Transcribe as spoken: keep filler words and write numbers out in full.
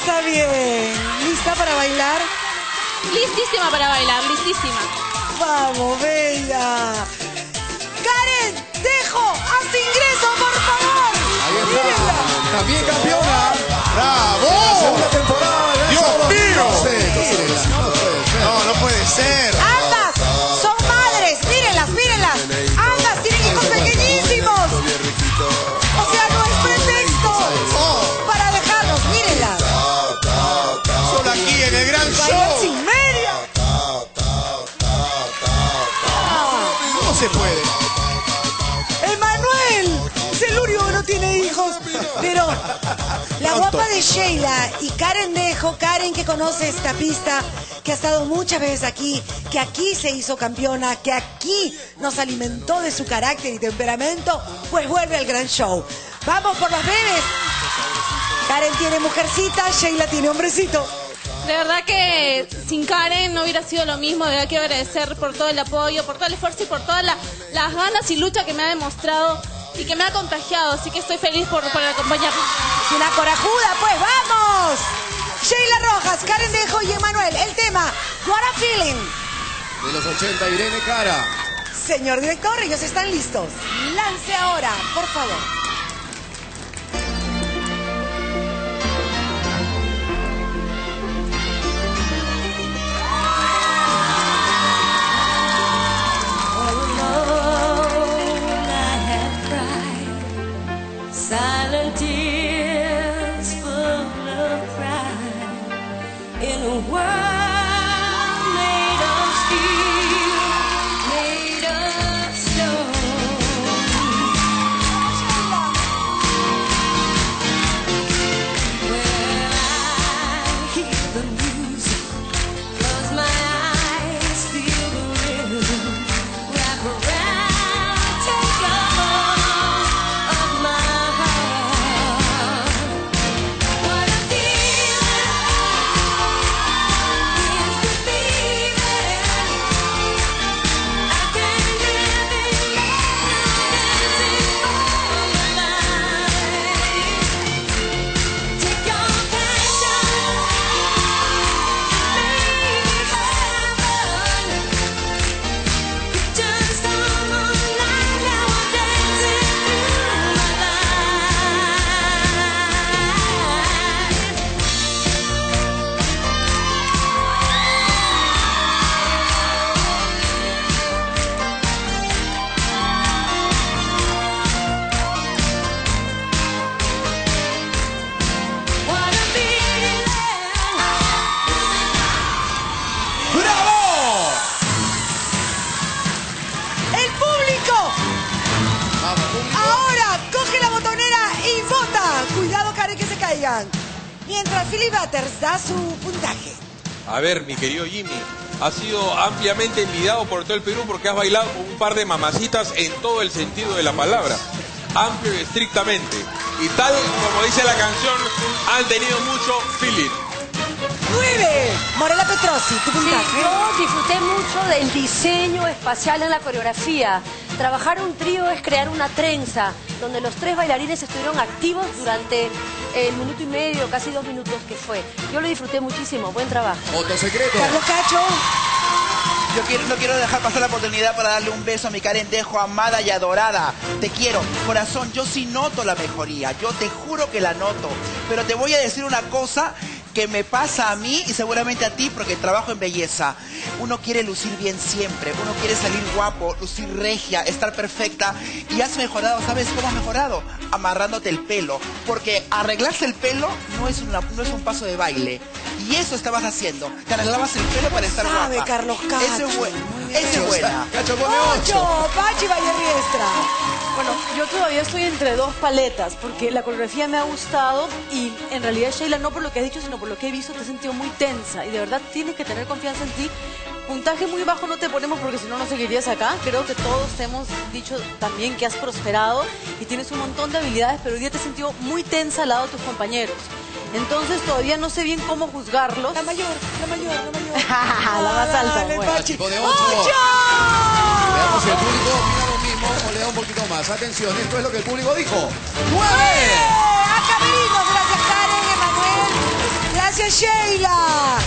Está bien. ¿Lista para bailar? Listísima para bailar, listísima. Vamos, bella. Karen Dejo, haz ingreso, por favor. Ahí está. Mírenla. También campeona. ¡Bravo! Segunda temporada. ¡Dios mío! No, no puede ser. Ambas son madres. Mírenlas, mírenlas. Ambas tienen hijos pequeñísimos. O sea, no es pretexto para dejarlos. Mírenlas. Solo aquí en el gran Bailan show. sin media. ¿Cómo se puede? Emanuel es el único que no tiene hijos. Pero la guapa de Sheila y Karen Dejo, Karen que conoce esta pista, que ha estado muchas veces aquí, que aquí se hizo campeona, que aquí nos alimentó de su carácter y temperamento, pues vuelve al gran show. Vamos por las bebés. Karen tiene mujercita, Sheila tiene hombrecito. De verdad que sin Karen no hubiera sido lo mismo. De verdad quiero agradecer por todo el apoyo, por todo el esfuerzo y por todas la, las ganas y lucha que me ha demostrado y que me ha contagiado. Así que estoy feliz por, por acompañarme. Es una corajuda, pues vamos. Sheila Rojas, Karen Dejo y Emanuel. El tema, What a Feeling. De los ochenta, Irene Cara. Señor director, ellos están listos. Lance ahora, por favor. Silent tears full of pride in a world made of steel, made of stone. When I hear the music, close my eyes, feel the rhythm, wrap around, take a hold of my Mientras Philly Butters da su puntaje. A ver, mi querido Jimmy, has sido ampliamente envidiado por todo el Perú porque has bailado con un par de mamacitas en todo el sentido de la palabra. Amplio y estrictamente. Y tal como dice la canción, han tenido mucho feeling. ¡Nueve! Morela Petrosi, tu puntaje. Sí, yo disfruté mucho del diseño espacial en la coreografía. Trabajar un trío es crear una trenza, donde los tres bailarines estuvieron activos durante el minuto y medio, casi dos minutos que fue. Yo lo disfruté muchísimo, buen trabajo. Otro secreto. Carlos Cacho. Yo quiero, no quiero dejar pasar la oportunidad para darle un beso a mi Karen Dejo, amada y adorada. Te quiero, corazón, yo sí noto la mejoría, yo te juro que la noto. Pero te voy a decir una cosa que me pasa a mí y seguramente a ti porque trabajo en belleza. Uno quiere lucir bien siempre, uno quiere salir guapo, lucir regia, estar perfecta. Y has mejorado, ¿sabes cómo has mejorado? Amarrándote el pelo. Porque arreglarse el pelo no es, una, no es un paso de baile. Y eso estabas haciendo. Te arreglabas el pelo para estar sabe, guapa. Carlos Cacho. Eso es bueno. Eso es buena. Cacho, pone ocho. ¡Ocho! Pachi Vallerriestra. Bueno, yo todavía estoy entre dos paletas porque la coreografía me ha gustado y en realidad, Sheila, no por lo que has dicho, sino por lo que he visto, te he sentido muy tensa y de verdad tienes que tener confianza en ti. Puntaje muy bajo no te ponemos porque si no, no seguirías acá. Creo que todos te hemos dicho también que has prosperado y tienes un montón de habilidades, pero hoy día te he sentido muy tensa al lado de tus compañeros. Entonces todavía no sé bien cómo juzgarlos. La mayor, la mayor, la mayor. La más alta. Dale, Bueno. Pachi. Pone ocho. ¡Ocho! Veamos si el público opina lo mismo o le da un poquito más. Atención, esto es lo que el público dijo. ¡Nueve! A Camerinos, gracias Karen, Emanuel. La Gracias, Sheila.